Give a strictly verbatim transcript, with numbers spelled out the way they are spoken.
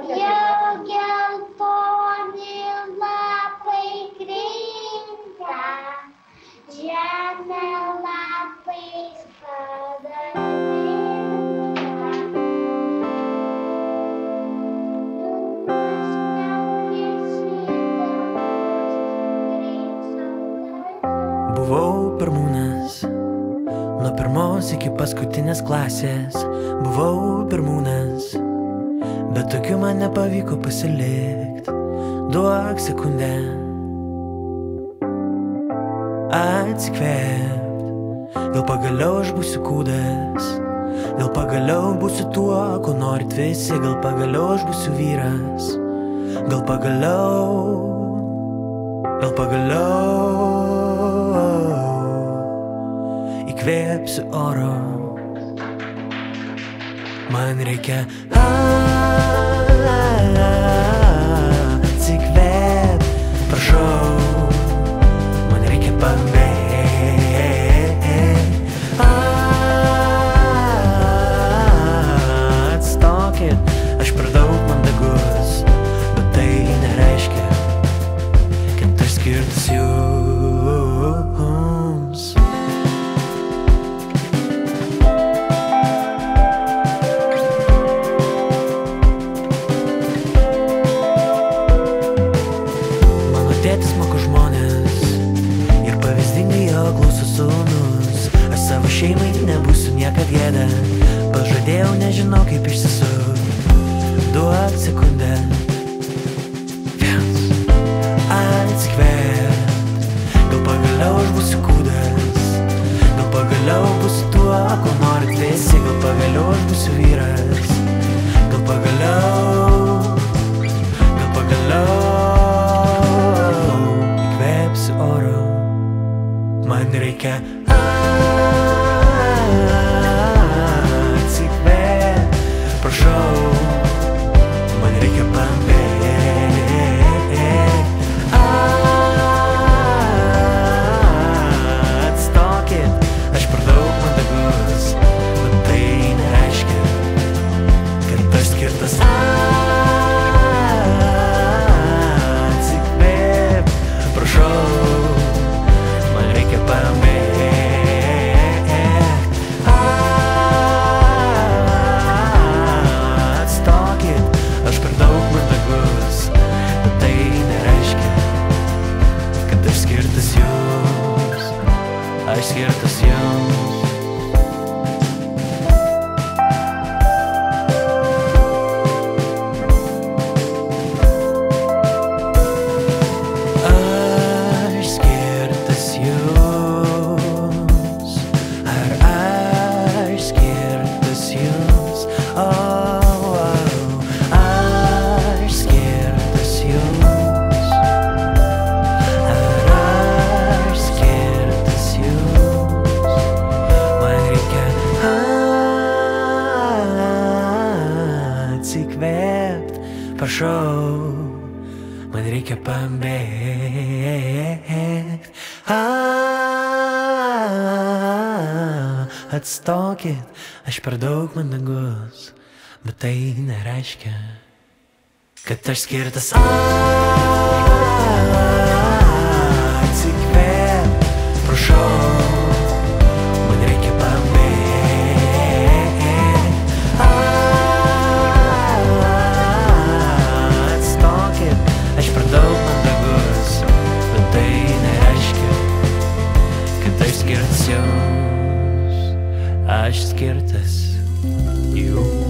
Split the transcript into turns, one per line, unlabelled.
Jau geltoni lapai krinta, žemė lapais padalinta.
Buvau pirmūnas, nuo pirmos iki paskutinės klasės. Buvau pirmūnas, bet tokiu man nepavyko pasilikt. Duok sekundę atsikvėpt. Gal pagaliau aš būsiu kūdas, gal pagaliau būsiu tuo, ko norit visi. Gal pagaliau aš būsiu vyras, gal pagaliau, gal pagaliau įkvėpsiu oro. Man reikia atsikvėp, prašau. Man reikia pabėgt. Atstokit, aš per daug mandagus, bet tai nereiškia, kad aš skirtas jums. Tėtis moko žmonės ir pavyzdingai jo klauso sūnus. Aš savo šeimai nebūsiu niekad gėda, pažadėjau, nežinau kaip išsisukt. Duok sekundę, viens, atsikvėpt. Gal pagaliau aš būsiu kūdas, gal pagaliau būsiu tuo, ko norit visi. Gal pagaliau aš būsiu vyras, gal pagaliau, gal pagaliau oro. Man reikia atsikvėpt, prašau. Man reikia pabėgt. Atstokit, aš per daug mandagus, bet tai nereiškia, kad aš skirtas. Atsikvėpt, prašau. Man reikia pabėgt. Atstokit, aš per daug mandagus, bet tai nereiškia, kad aš skirtas jums. Aš skirtas jums. Man reikia pabėgt. Atstokit, aš per daug mandagus, bet tai nereiškia, kad aš skirtas. Atsikvėp, prašau. Man reikia pabėgt. Atstokit, aš per daug mandagus, bet tai nereiškia, kad aš skirtas jums. Aš skirtas jums.